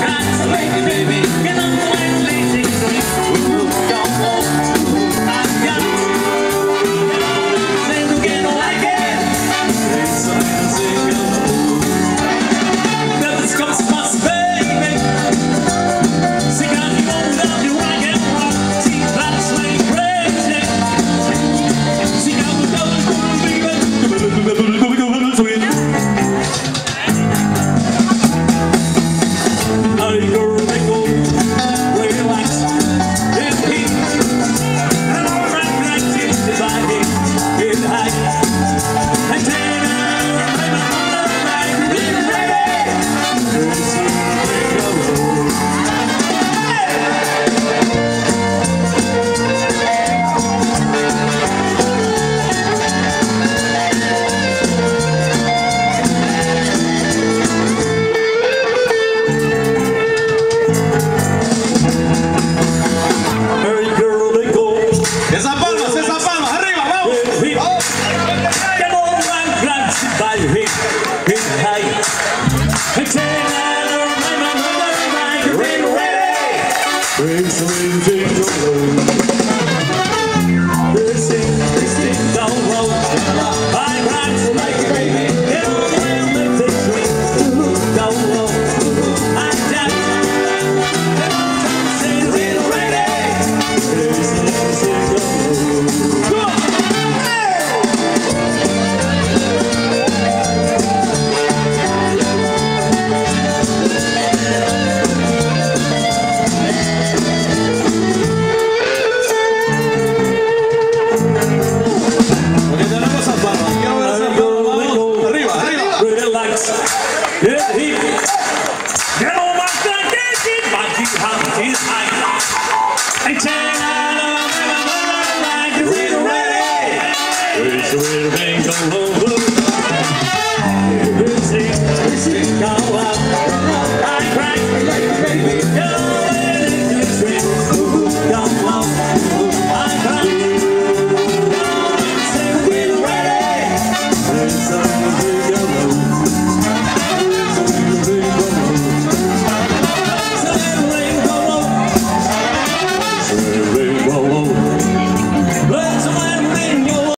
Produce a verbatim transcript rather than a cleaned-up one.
Swing, swing, jingle roll. They sing, they sing down road. I ride so like a baby. Get on the rail, make they swing down road. I dance, get on the sing, real ready. They sing, sing down road. Go on! Get heat. Get on my gun, get it. My G house is high. And ten out of my like you're ready. Where's the way to make a low? This is, this is, go out.